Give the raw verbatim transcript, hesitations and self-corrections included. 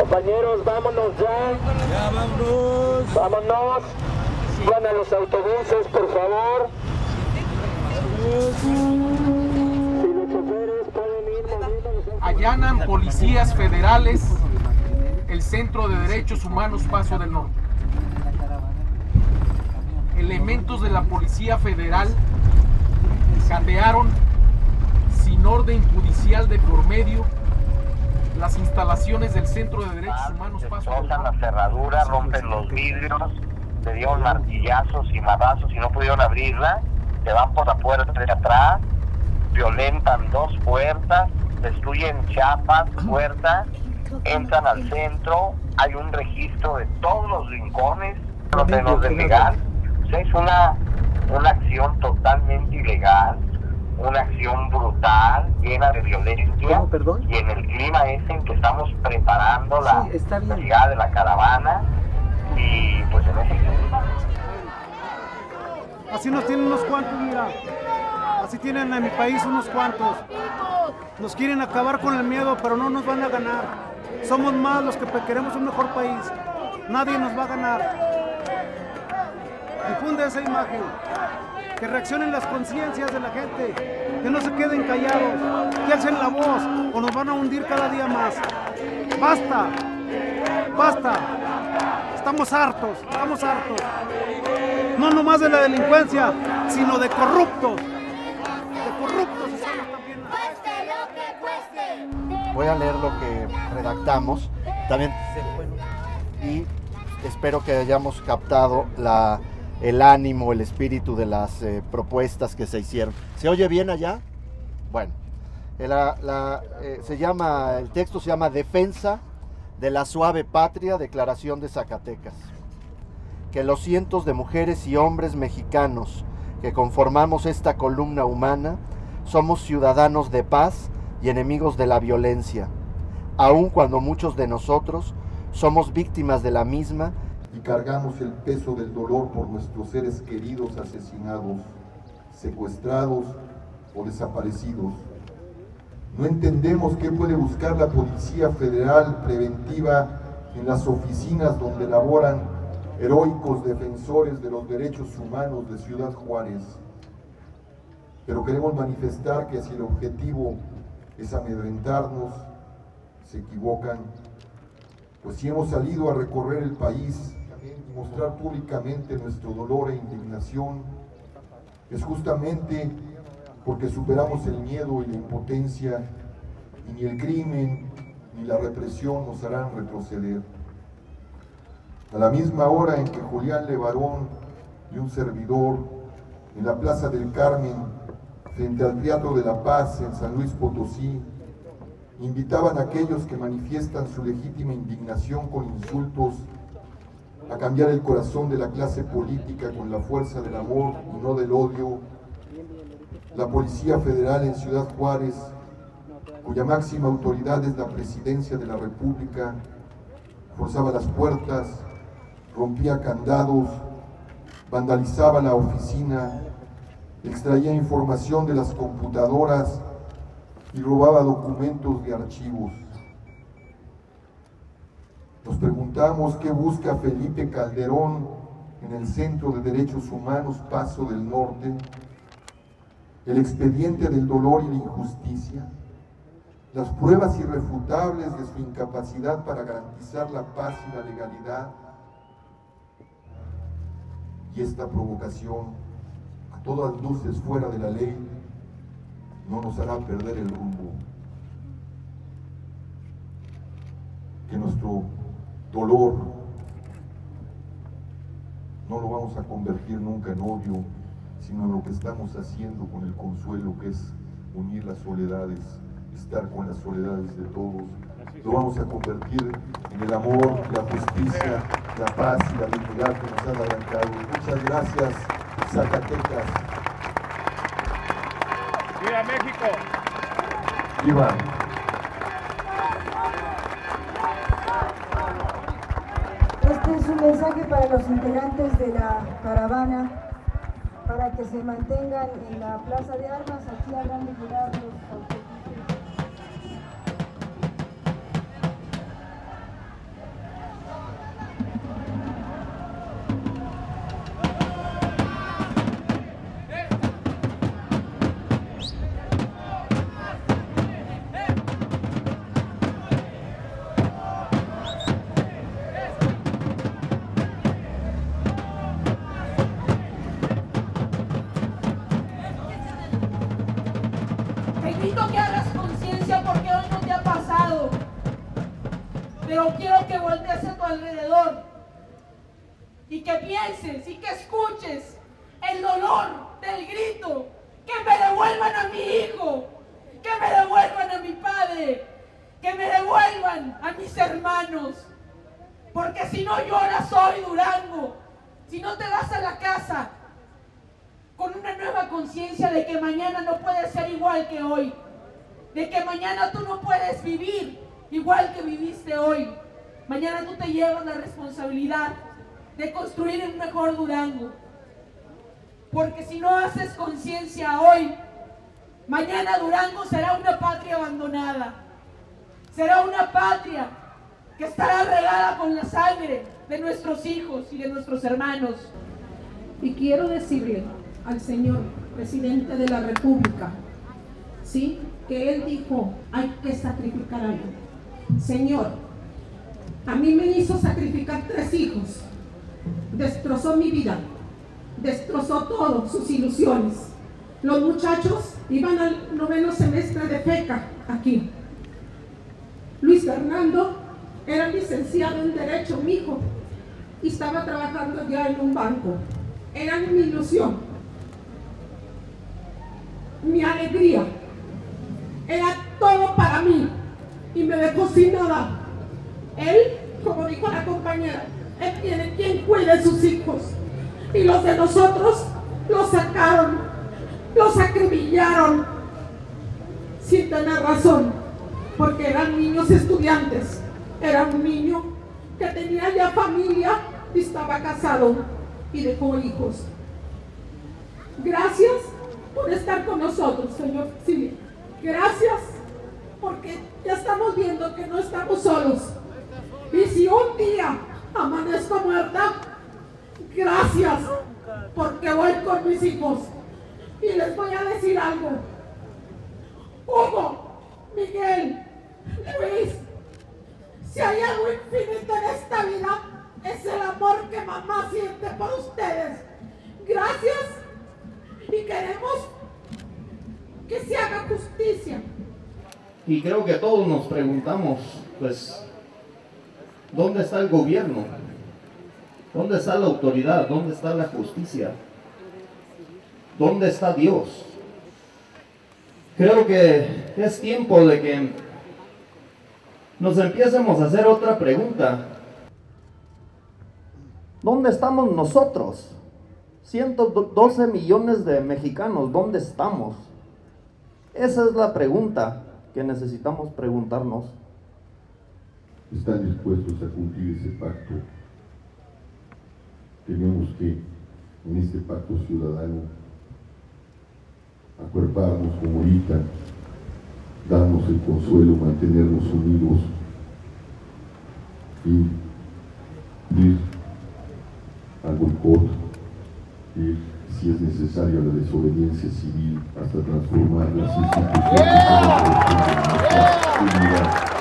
Compañeros, vámonos ya. Ya, vámonos. Vámonos. Sigan a los autobuses, por favor. Si los choferes pueden ir moviendo los autobuses. Allanan policías federales el Centro de Derechos Humanos Paso del Norte. Elementos de la Policía Federal catearon sin orden judicial de por medio las instalaciones del Centro de Derechos Humanos Paso del Destrozan Norte. la cerradura, rompen los vidrios, le dieron martillazos y madrazos y no pudieron abrirla, se van por la puerta de atrás, violentan dos puertas, destruyen chapas, puertas, entran al centro, hay un registro de todos los rincones de los delegados. Es una, una acción totalmente ilegal, una acción brutal, llena de violencia. ¿Cómo, perdón? Y en el clima ese en que estamos preparando la, Sí, está bien. la llegada de la caravana, y pues en ese clima. Así nos tienen unos cuantos, mira. Así tienen en mi país unos cuantos. Nos quieren acabar con el miedo, pero no nos van a ganar. Somos más los que queremos un mejor país. Nadie nos va a ganar. Difunde esa imagen. Que reaccionen las conciencias de la gente. Que no se queden callados. Que alcen la voz o nos van a hundir cada día más. ¡Basta! ¡Basta! Estamos hartos, estamos hartos. No nomás de la delincuencia, sino de corruptos. De corruptos estamos también. Cueste lo que cueste. Voy a leer lo que redactamos también y espero que hayamos captado la, el ánimo, el espíritu de las eh, propuestas que se hicieron. ¿Se oye bien allá? Bueno, la, la, eh, se llama, el texto se llama Defensa de la Suave Patria, Declaración de Zacatecas. Que los cientos de mujeres y hombres mexicanos que conformamos esta columna humana somos ciudadanos de paz y enemigos de la violencia, aun cuando muchos de nosotros somos víctimas de la misma y cargamos el peso del dolor por nuestros seres queridos asesinados, secuestrados o desaparecidos. No entendemos qué puede buscar la Policía Federal preventiva en las oficinas donde laboran heroicos defensores de los derechos humanos de Ciudad Juárez. Pero queremos manifestar que si el objetivo es amedrentarnos, se equivocan, pues si hemos salido a recorrer el país y mostrar públicamente nuestro dolor e indignación, es justamente porque superamos el miedo y la impotencia, y ni el crimen ni la represión nos harán retroceder. A la misma hora en que Julián Levarón y un servidor en la Plaza del Carmen, frente al Teatro de la Paz en San Luis Potosí, invitaban a aquellos que manifiestan su legítima indignación con insultos a cambiar el corazón de la clase política con la fuerza del amor y no del odio, la Policía Federal en Ciudad Juárez, cuya máxima autoridad es la Presidencia de la República, forzaba las puertas, rompía candados, vandalizaba la oficina, extraía información de las computadoras y robaba documentos de archivos. Nos preguntamos qué busca Felipe Calderón en el Centro de Derechos Humanos Paso del Norte, el expediente del dolor y la injusticia, las pruebas irrefutables de su incapacidad para garantizar la paz y la legalidad, y esta provocación, a todas luces fuera de la ley, no nos hará perder el rumbo. Que nuestro dolor no lo vamos a convertir nunca en odio, sino en lo que estamos haciendo con el consuelo, que es unir las soledades, estar con las soledades de todos. Lo vamos a convertir en el amor, la justicia, la paz y la dignidad que nos han arrancado. Muchas gracias, Zacatecas. ¡Viva México! ¡Viva! Este es un mensaje para los integrantes de la caravana, para que se mantengan en la Plaza de Armas. Aquí habrán de llegar los autobuses. quiero que voltees a tu alrededor y que pienses y que escuches el dolor del grito, que me devuelvan a mi hijo, que me devuelvan a mi padre, que me devuelvan a mis hermanos, porque si no lloras hoy, Durango, si no te vas a la casa con una nueva conciencia de que mañana no puedes ser igual que hoy, de que mañana tú no puedes vivir igual que viviste hoy, mañana tú te llevas la responsabilidad de construir un mejor Durango, porque si no haces conciencia hoy, mañana Durango será una patria abandonada, será una patria que estará regada con la sangre de nuestros hijos y de nuestros hermanos. Y quiero decirle al señor presidente de la República, ¿sí?, que él dijo, hay que sacrificar algo. Señor, a mí me hizo sacrificar tres hijos, destrozó mi vida, destrozó todo, sus ilusiones. Los muchachos iban al noveno semestre de FECA aquí. Luis Fernando era licenciado en Derecho, mi hijo, y estaba trabajando ya en un banco. Era mi ilusión, mi alegría, era todo para mí, y me dejó sin nada. Él, como dijo la compañera, él tiene quien cuide a sus hijos, y los de nosotros los sacaron, los acribillaron, sin tener razón, porque eran niños estudiantes. Era un niño que tenía ya familia y estaba casado y dejó hijos. Gracias por estar con nosotros, señor. Sí, gracias, porque ya estamos viendo que no estamos solos. Y si un día amanezco muerta, gracias, porque voy con mis hijos. Y les voy a decir algo. Hugo, Miguel, Luis, si hay algo infinito en esta vida, es el amor que mamá siente por ustedes. Gracias, y queremos que se haga justicia. Y creo que todos nos preguntamos, pues, ¿dónde está el gobierno? ¿Dónde está la autoridad? ¿Dónde está la justicia? ¿Dónde está Dios? Creo que es tiempo de que nos empiecemos a hacer otra pregunta. ¿Dónde estamos nosotros? ciento doce millones de mexicanos, ¿dónde estamos? Esa es la pregunta que necesitamos preguntarnos. ¿Están dispuestos a cumplir ese pacto? Tenemos que, en este pacto ciudadano, acuerparnos como ahorita, darnos el consuelo, mantenernos unidos y ir al boicot, ir, si es necesario, a la desobediencia civil hasta transformar las instituciones en la unidad.